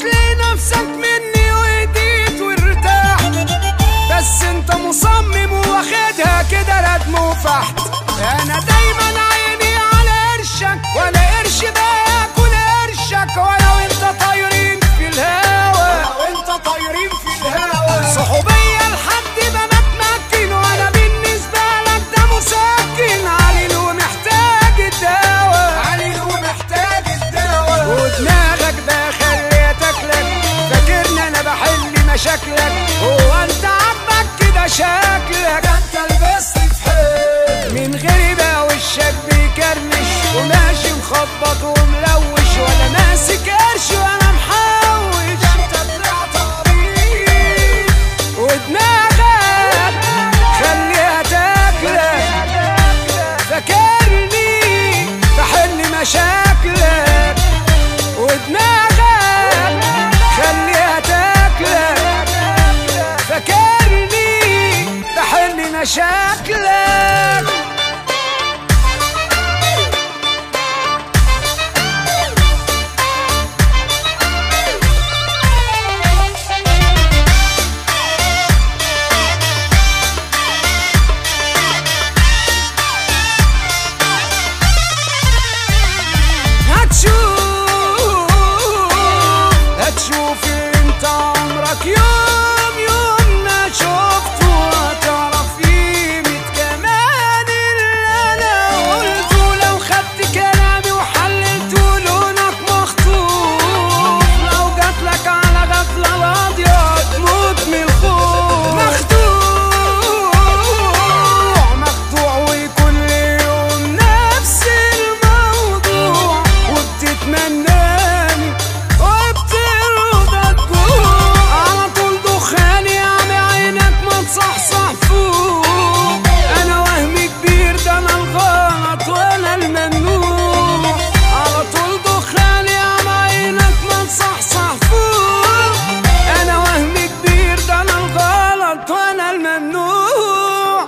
هتلاقي نفسك مني وهديت وارتحت، بس انت مصمم واخدها كده ردم وفحت. انا دايما عيني على قرشك، ولا قرش باكل قرشك، ولا وانت طايرين في الهوا، وانت طايرين في الهوا. صحوبية لحد ما بتمكن، وانا بالنسبة لك ده مسكن. عليل ومحتاج الدواء، عليل ومحتاج الدواء. ودماغك ده خليتك لك، فاكرني انا بحل مشاكلك. هو انت عبك كده شكلك، انت لبست في حيل من غير بقى وشك بيكرمش، وماشي مخبط وملوش، ولا ماسك قرش ولا محوش. انت طلعت عبيط ودماغك خليها تاكلك، فاكرني بحل مشاكلك. ودماغك خليها تاكلك، فاكرني بحل مشاكلك. هتشوف انت عمرك يوم يوم ما شفته، هتعرف قيمة كمان اللي انا قلته. لو خدت كلامي وحللته لونك مخطوف، لو جاتلك على غفلة راضية هتموت من الخوف. مخدوع وكل يوم نفس الموضوع، وبتتمناني وبترضى تجوع. على طول دخان يا عم عينك ما تصحصح فوق. انا وهمي كبير ده انا الغلط وانا الممنوع. على طول دخان يا عم عينك ما تصحصح فوق. انا وهمي كبير ده انا الغلط وانا الممنوع.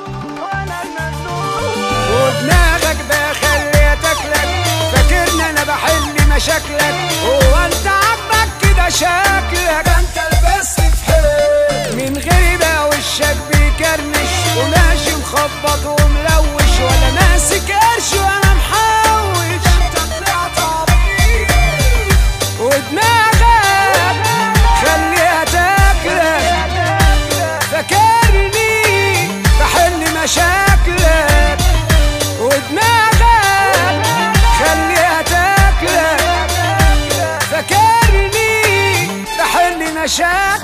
ودماغك ده خليتك لك، فاكرني انا بحل مشاكلك. هو انت عبك كده شكلك، انت لبست في حيل من غير بقى وشك بيكرمش، وماشي مخبط وملوش، ولا ماسك قرش ولا محوش. انت طلعت عبيط ودماغك خليها تاكلك، فاكرني بحل مشاكلك. ودماغك خليها تاكلك، فاكرني بحل مشاكلك.